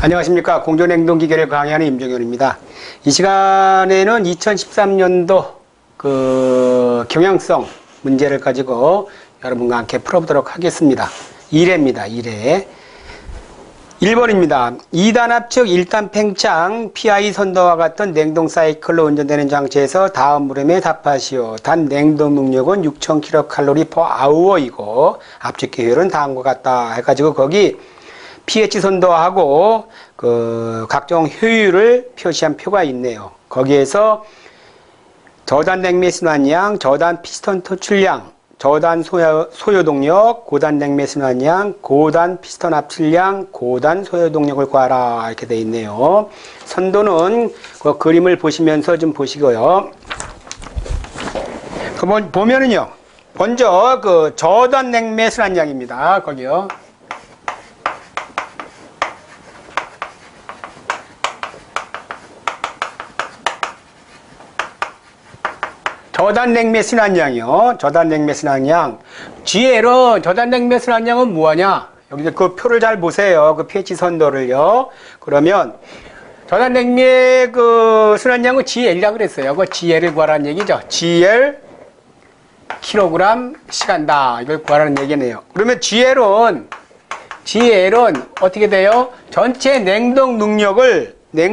안녕하십니까. 공조냉동기계를 강의하는 임종현입니다. 이 시간에는 2013년도 경향성 문제를 가지고 여러분과 함께 풀어보도록 하겠습니다. 1회입니다. 1회. 1번입니다. 2단 압축 1단 팽창 PI 선도와 같은 냉동 사이클로 운전되는 장치에서 다음 물음에 답하시오. 단 냉동 능력은 6000kcal/h이고 압축 효율은 다음과 같다 해가지고 거기 pH 선도하고 각종 효율을 표시한 표가 있네요. 거기에서 저단 냉매 순환량, 저단 피스톤 토출량, 저단 소요동력, 고단 냉매 순환량, 고단 피스톤 압출량, 고단 소요동력을 구하라 이렇게 되어 있네요. 선도는 그 그림을 보시면서 좀 보시고요. 보면은요. 먼저 저단 냉매 순환량입니다. 거기요. 저단 냉매 순환량이요. 저단 냉매 순환량. GL은 저단 냉매 순환량은 뭐하냐? 여기서 그 표를 잘 보세요. 그 pH 선도를요. 그러면 저단 냉매 순환량은 GL이라고 그랬어요. 그 GL을 구하라는 얘기죠. GL 킬로그램 시간다. 이걸 구하라는 얘기네요. 그러면 GL은 어떻게 돼요? 전체 냉동 능력을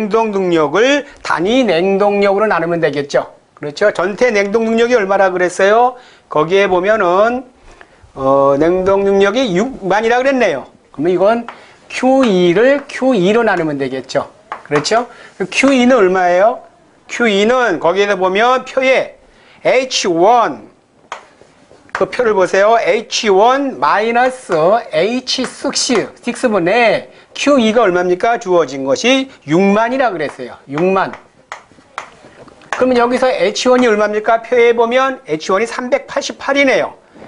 단위 냉동력으로 나누면 되겠죠. 그렇죠. 전체 냉동 능력이 얼마나 그랬어요? 거기에 보면은 냉동 능력이 6만이라 그랬네요. 그러면 이건 Q2를 Q2로 나누면 되겠죠. 그렇죠? Q2는 얼마예요? Q2는 거기에서 보면 표에 H1 그 표를 보세요. H1 마이너스 H6분의 Q2가 얼마입니까? 주어진 것이 6만이라 그랬어요. 6만. 그러면 여기서 H1이 얼마입니까? 표에 보면 H1이 388이네요.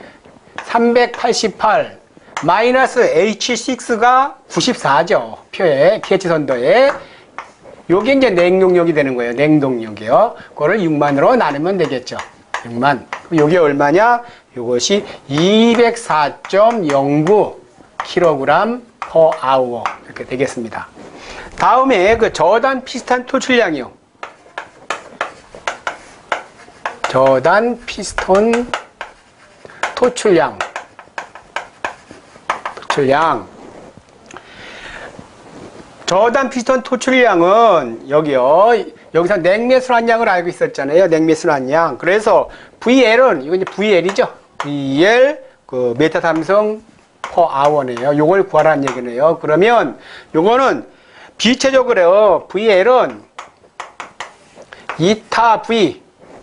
388 마이너스 H6가 94죠. 표에 pH 선도에. 요게 이제 냉동력이 되는 거예요. 냉동력이요. 그거를 6만으로 나누면 되겠죠. 6만. 요게 얼마냐? 요것이 204.09 kg/h 이렇게 되겠습니다. 다음에 저단 피스톤 토출량이요. 저단 피스톤 토출량. 저단 피스톤 토출량은 여기서 냉매 순환량을 알고 있었잖아요. 냉매 순환량. 그래서 VL은 이건 이제 VL이죠. VL 메타 삼성 per hour네요. 요걸 구하라는 얘기네요. 그러면 요거는 비체적으로 VL은 2타 V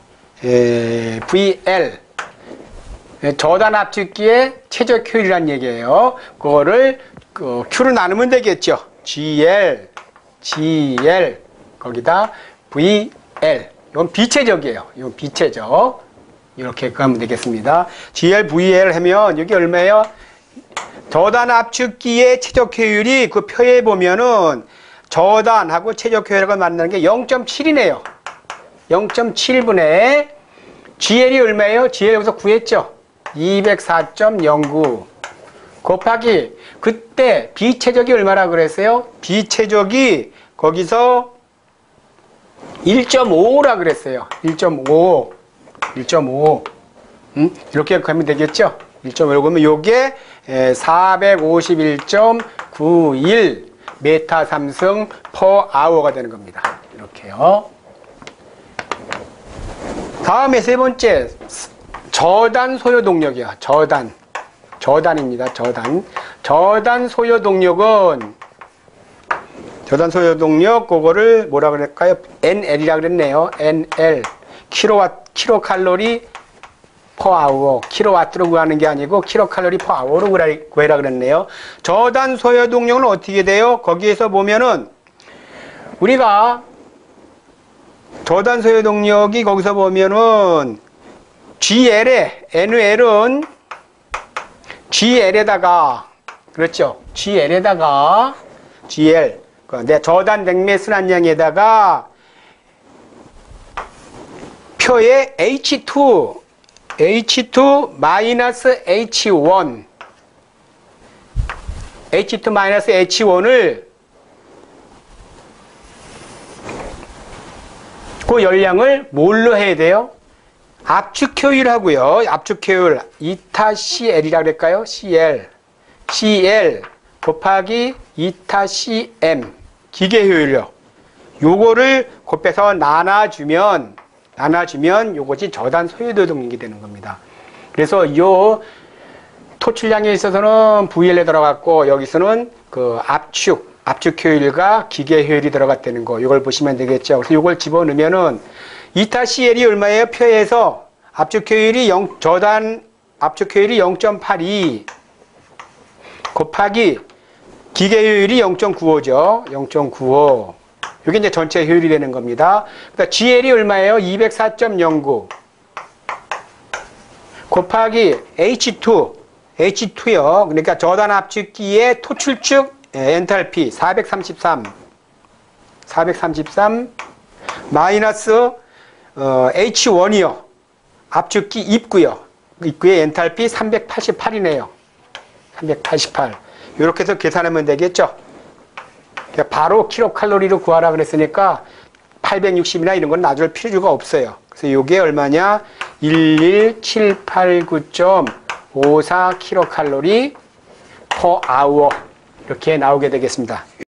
VL 저단 압축기의 최적 효율이란 얘기예요. 그거를 Q로 나누면 되겠죠. GL 거기다 VL. 이건 비체적이에요. 이건 비체적. 이렇게 가면 되겠습니다. GL VL 하면 여기 얼마예요? 저단 압축기의 최적 효율이 그 표에 보면은 저단하고 최적 효율을 만나는 게 0.7이네요. 0.7분의 GL이 얼마예요? GL 여기서 구했죠? 204.09 곱하기 그때 비체적이 얼마나 그랬어요? 비체적이 거기서 1.5라 그랬어요. 1.5 이렇게 가면 되겠죠? 1.5 그러면 요게 451.91 메타 삼성 per hour가 되는 겁니다. 이렇게요. 다음에 세 번째 저단 소요동력이야. 저단입니다. 저단 소요동력은 그거를 뭐라 그럴까요? NL이라 그랬네요. NL 킬로칼로리 per hour. 킬로와트로 구하는 게 아니고 킬로칼로리 per hour로 구해라 그랬네요. 저단 소요동력은 어떻게 돼요? 거기에서 보면은 우리가 저단 소요동력이 거기서 보면은 NL은 GL에다가 그렇죠. GL 내 저단 냉매 순환량에다가 표에 H2 마이너스 H1 H2 마이너스 H1을 그 열량을 뭘로 해야 돼요? 압축 효율하고요. 압축 효율 2타CL이라고 그럴까요? CL 곱하기 2타CM 기계 효율요. 요거를 곱해서 나눠주면 요것이 저단 소요도 등록이 되는 겁니다. 그래서 요 토출량에 있어서는 VL에 들어갔고 여기서는 그 압축 효율과 기계 효율이 들어갔다는 거. 이걸 보시면 되겠죠. 그래서 이걸 집어넣으면은 2타CL이 얼마예요? 표에서 압축 효율이 저단 압축 효율이 0.82 곱하기 기계 효율이 0.95죠. 0.95. 이게 이제 전체 효율이 되는 겁니다. 그러니까 GL이 얼마예요? 204.09 곱하기 H2요. 그러니까 저단 압축기의 토출축 엔탈피 433 마이너스 H1이요. 압축기 입구요. 입구의 엔탈피 388이네요. 388. 이렇게 해서 계산하면 되겠죠. 바로 킬로칼로리로 구하라 그랬으니까 860이나 이런 건 놔줄 필요가 없어요. 그래서 이게 얼마냐? 11789.54 킬로칼로리 per hour 이렇게 나오게 되겠습니다.